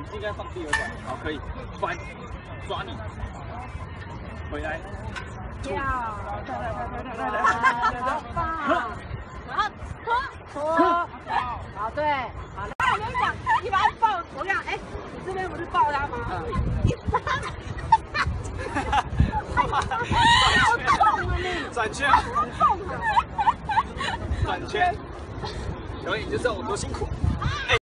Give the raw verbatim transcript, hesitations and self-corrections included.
应该放第二段，好，可以翻，抓你，回来， 跳，对对对对对对对，好棒！然后拖拖，好对，好。那我跟你讲，你把它抱，我跟你讲，哎，你这边不是抱它吗？你撒，好痛啊你！ 转圈，转圈，小颖，你就知道我多辛苦。